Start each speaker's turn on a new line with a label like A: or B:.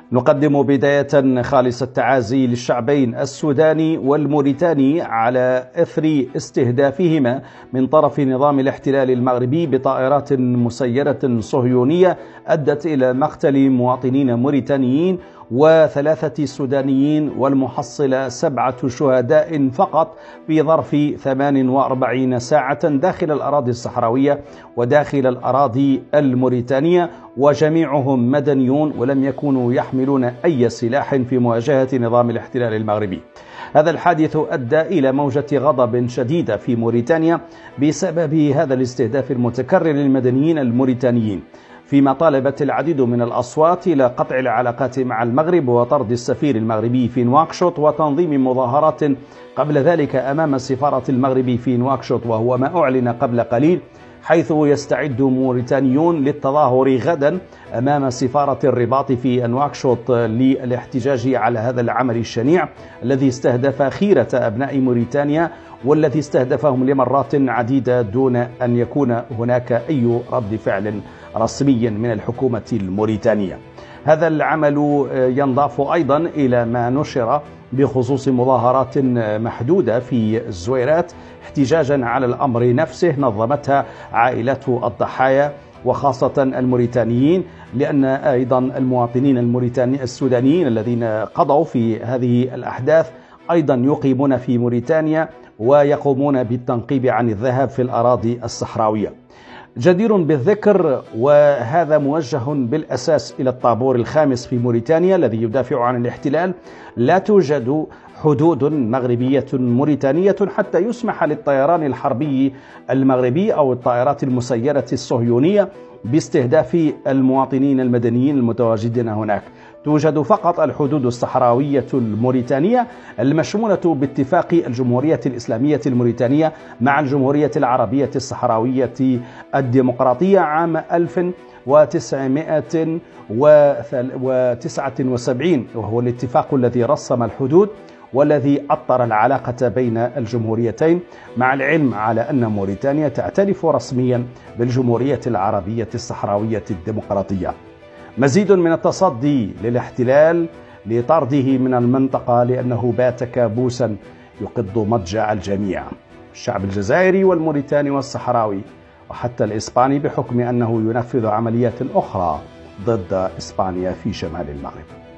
A: نقدم بداية خالص التعازي للشعبين السوداني والموريتاني على إثر استهدافهما من طرف نظام الاحتلال المغربي بطائرات مسيرة صهيونية أدت إلى مقتل مواطنين موريتانيين و3 سودانيين، والمحصلة 7 شهداء فقط في ظرف 48 ساعة داخل الأراضي الصحراوية وداخل الأراضي الموريتانية، وجميعهم مدنيون ولم يكونوا يحملون أي سلاح في مواجهة نظام الاحتلال المغربي. هذا الحادث أدى إلى موجة غضب شديدة في موريتانيا بسبب هذا الاستهداف المتكرر للمدنيين الموريتانيين، فيما طالبت العديد من الأصوات إلى قطع العلاقات مع المغرب وطرد السفير المغربي في نواكشوط وتنظيم مظاهرات قبل ذلك أمام سفارة المغرب في نواكشوط، وهو ما أعلن قبل قليل، حيث يستعد موريتانيون للتظاهر غدا أمام سفارة الرباط في نواكشوط للاحتجاج على هذا العمل الشنيع الذي استهدف خيرة أبناء موريتانيا، والذي استهدفهم لمرات عديدة دون أن يكون هناك أي رد فعل رسمي من الحكومة الموريتانية. هذا العمل ينضاف أيضا إلى ما نشر بخصوص مظاهرات محدودة في الزويرات احتجاجا على الأمر نفسه نظمتها عائلات الضحايا وخاصة الموريتانيين، لأن أيضا المواطنين السودانيين الذين قضوا في هذه الأحداث أيضا يقيمون في موريتانيا ويقومون بالتنقيب عن الذهاب في الأراضي الصحراوية. جدير بالذكر، وهذا موجه بالأساس إلى الطابور الخامس في موريتانيا الذي يدافع عن الاحتلال، لا توجد حدود مغربية موريتانية حتى يسمح للطيران الحربي المغربي أو الطائرات المسيرة الصهيونية باستهداف المواطنين المدنيين المتواجدين هناك. توجد فقط الحدود الصحراوية الموريتانية المشمولة باتفاق الجمهورية الإسلامية الموريتانية مع الجمهورية العربية الصحراوية الديمقراطية عام 1979، وهو الاتفاق الذي رسم الحدود والذي أطر العلاقة بين الجمهوريتين، مع العلم على أن موريتانيا تعترف رسميا بالجمهورية العربية الصحراوية الديمقراطية. مزيد من التصدي للاحتلال لطرده من المنطقة لأنه بات كابوسا يقض مضجع الجميع، الشعب الجزائري والموريتاني والصحراوي وحتى الإسباني، بحكم أنه ينفذ عمليات أخرى ضد إسبانيا في شمال المغرب.